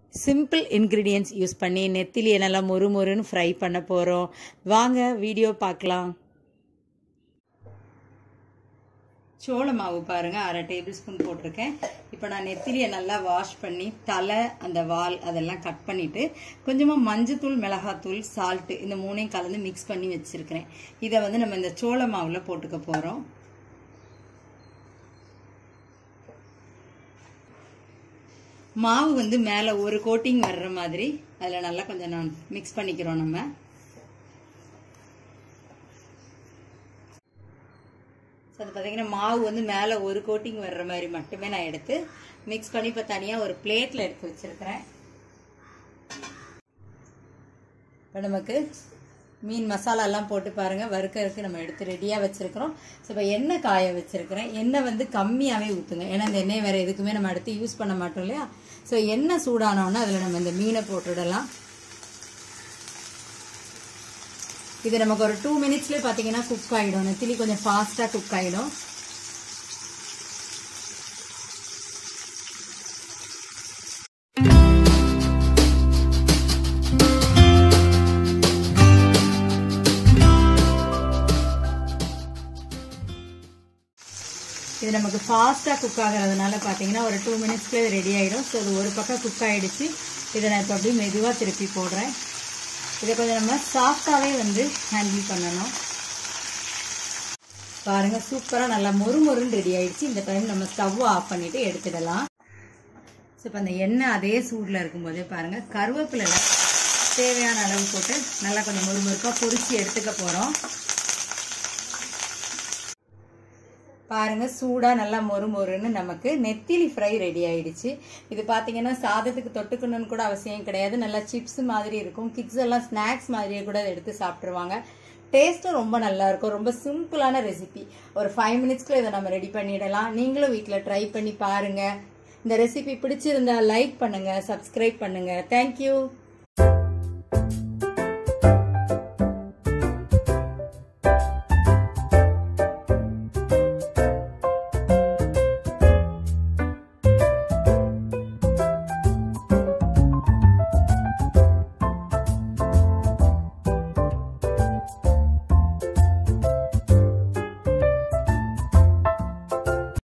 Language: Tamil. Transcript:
சிம்பிள் இன்கிரீடியன்ட்ஸ் யூஸ் பண்ணி நெத்திலியை நல்லா மொறுமொறுன்னு ஃப்ரை பண்ண போகிறோம். வாங்க வீடியோ பார்க்கலாம். சோள மாவு பாருங்கள், 1/2 டேபிள் ஸ்பூன் போட்டிருக்கேன். இப்போ நான் நெத்திலியை நல்லா வாஷ் பண்ணி தலை அந்த வால் அதெல்லாம் கட் பண்ணிவிட்டு கொஞ்சமாக மஞ்சத்தூள், மிளகாத்தூள், சால்ட்டு இந்த மூணையும் கலந்து மிக்ஸ் பண்ணி வச்சுருக்கிறேன். இதை வந்து நம்ம இந்த சோள மாவில் போட்டுக்க போகிறோம். மாவு வந்து மேலே ஒரு கோட்டிங் வர்ற மாதிரி அதில் நல்லா கொஞ்சம் மிக்ஸ் பண்ணிக்கிறோம். நம்ம அது பார்த்தீங்கன்னா மாவு வந்து மேலே ஒரு கோட்டிங் வர்ற மாதிரி மட்டுமே நான் எடுத்து மிக்ஸ் பண்ணி இப்போ தனியாக ஒரு பிளேட்டில் எடுத்து வச்சிருக்கிறேன். இப்போ நமக்கு மீன் மசாலாலாம் போட்டு பாருங்கள், வறுக்கிறதுக்கு நம்ம எடுத்து ரெடியாக வச்சுருக்கிறோம். ஸோ இப்போ எண்ணெய் காய வச்சுருக்கிறேன். எண்ணெய் வந்து கம்மியாகவே ஊற்றுங்க, ஏன்னா இந்த எண்ணெய் வேறு எதுக்குமே நம்ம எடுத்து யூஸ் பண்ண மாட்டோம் இல்லையா. ஸோ எண்ணெய் சூடானோன்னா அதில் நம்ம இந்த மீனை போட்டுவிடலாம். இது நமக்கு ஒரு 2 மினிட்ஸ்லேயே பார்த்தீங்கன்னா குக் ஆகிடும். நெத்திலி கொஞ்சம் ஃபாஸ்ட்டாக குக் ஆகிடும். இது நமக்கு ஃபாஸ்ட்டாக குக் ஆகிறதுனால பார்த்தீங்கன்னா ஒரு 2 மினிட்ஸ்லேயே ரெடி ஆகிடும். ஸோ இது ஒரு பக்கம் குக் ஆகிடுச்சு. இதை நான் இப்போ அப்படியே மெதுவாக திருப்பி போடுறேன். இதை கொஞ்சம் நம்ம சாஃப்டாகவே வந்து ஹேண்டில் பண்ணணும். பாருங்கள், சூப்பராக நல்லா மொறுமொறுன்னு ரெடி ஆகிடுச்சு. இந்த டைம் நம்ம ஸ்டவ் ஆஃப் பண்ணிவிட்டு எடுத்துடலாம். ஸோ இப்போ அந்த எண்ணெய் அதே சூடில் இருக்கும்போதே பாருங்கள், கருவேப்பிலை தேவையான அளவு போட்டு நல்லா கொஞ்சம் மொறுமொறுப்பாக பொரிச்சு எடுத்துக்க போகிறோம். பாருங்க, சூடா நல்லா மொறுமொறுன்னு நமக்கு நெத்திலி ஃப்ரை ரெடி ஆயிடுச்சு. இது பாத்தீங்கன்னா சாதத்துக்கு தொட்டுக்கணும்னு கூட அவசியம் கிடையாது. நல்லா சிப்ஸ் மாதிரி இருக்கும். கிட்ஸ் எல்லாம் ஸ்நாக்ஸ் மாதிரியே கூட எடுத்து சாப்பிட்டுருவாங்க. டேஸ்ட்டும் ரொம்ப நல்லா இருக்கும். ரொம்ப சிம்பிளான ரெசிபி. ஒரு 5 மினிட்ஸ்க்குள்ள இதை நம்ம ரெடி பண்ணிடலாம். நீங்களும் வீட்டில் ட்ரை பண்ணி பாருங்க. இந்த ரெசிபி பிடிச்சிருந்தா லைக் பண்ணுங்க, சப்ஸ்கிரைப் பண்ணுங்க. தேங்க்யூ.